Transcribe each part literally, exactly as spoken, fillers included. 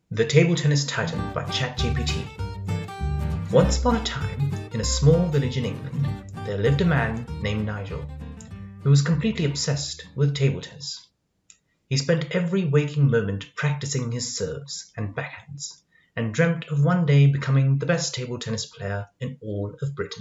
The Table Tennis Titan by ChatGPT. Once upon a time, in a small village in England, there lived a man named Nigel, who was completely obsessed with table tennis. He spent every waking moment practicing his serves and backhands, and dreamt of one day becoming the best table tennis player in all of Britain.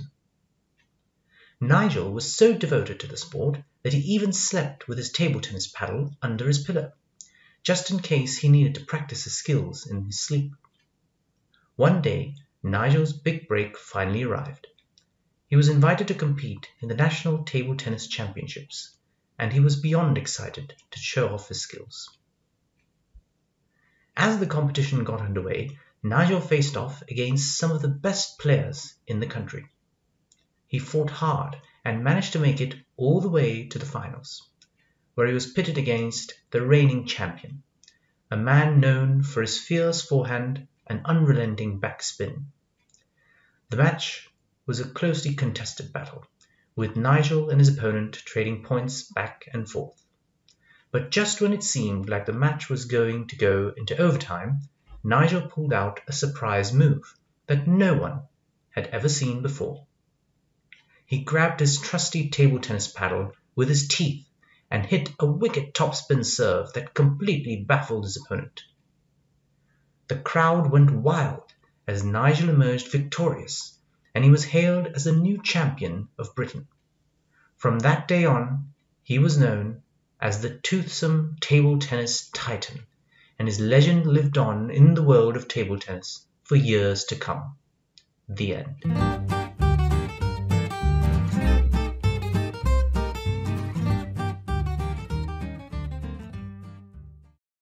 Nigel was so devoted to the sport that he even slept with his table tennis paddle under his pillow, just in case he needed to practice his skills in his sleep. One day, Nigel's big break finally arrived. He was invited to compete in the National Table Tennis Championships, and he was beyond excited to show off his skills. As the competition got underway, Nigel faced off against some of the best players in the country. He fought hard and managed to make it all the way to the finals, where he was pitted against the reigning champion, a man known for his fierce forehand and unrelenting backspin. The match was a closely contested battle, with Nigel and his opponent trading points back and forth. But just when it seemed like the match was going to go into overtime, Nigel pulled out a surprise move that no one had ever seen before. He grabbed his trusty table tennis paddle with his teeth and hit a wicked topspin serve that completely baffled his opponent. The crowd went wild as Nigel emerged victorious, and he was hailed as the new champion of Britain. From that day on, he was known as the toothsome table tennis titan, and his legend lived on in the world of table tennis for years to come. The end.